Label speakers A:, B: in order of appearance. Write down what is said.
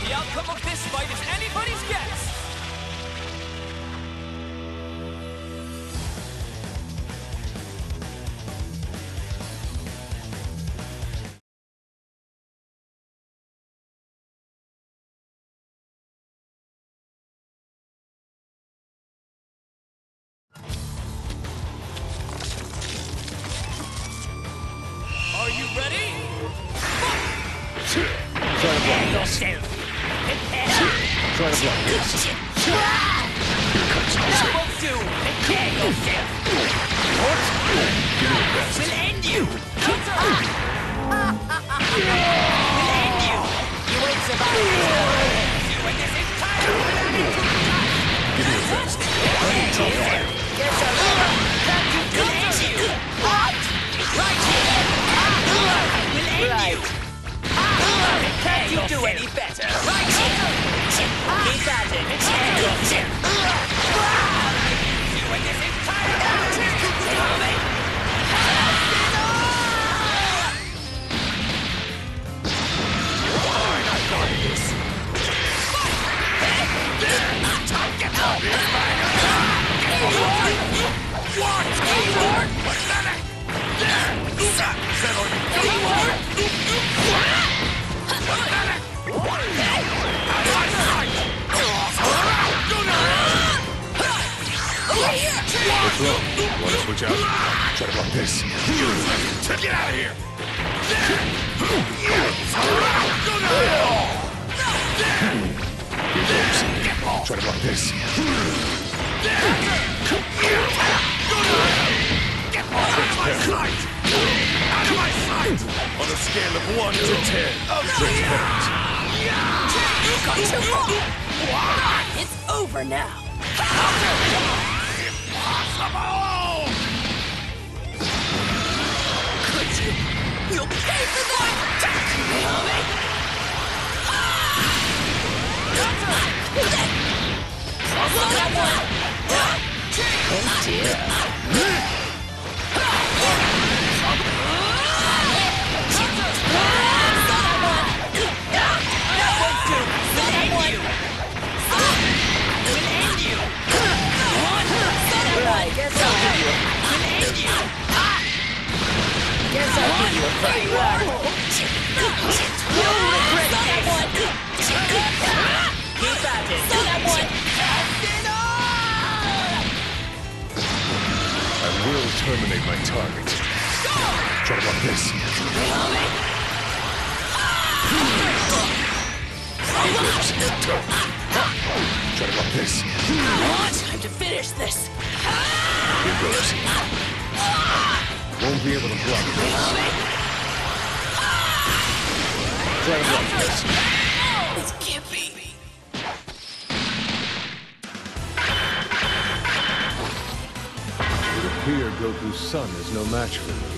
A: The outcome of this fight is anybody's guess. Are you ready?
B: Prepare yourself. Prepare.
C: Try to block this.
B: That won't do. Prepare yourself. What?
C: Give me your best.
B: We'll end you. We'll end you. You won't survive this. You and this entire planet.
C: Give me your best.
B: Yes, I will. We'll end you. What? Right here. We'll end you. Can't you do any better? Right here. Keep at it. Prepare yourself. You and this entire planet.
C: What's wrong? Want to switch out? Try to block this.
D: Get out of here!
C: Try to block this.
D: Out of my sight! On a scale of 1 to 10,
C: Transparent.
B: You got too far. It's over now.
D: impossible!
B: Could you? You'll pay for that. Oh dear. Guess I'll give you a free ride. You'll regret this. Keep at it.
C: I will terminate my target. Try to block this. Try to block this.
B: Time to finish this.
C: Here goes. Won't be able to block this. Try to block this.
B: This can't be.
C: It would appear Goku's son is no match for me.